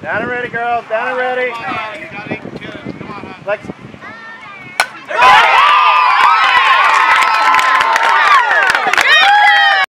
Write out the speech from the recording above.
Down and ready, girls. Down and ready. Come on, Adam. You gotta get it. Come on, Adam. Lex.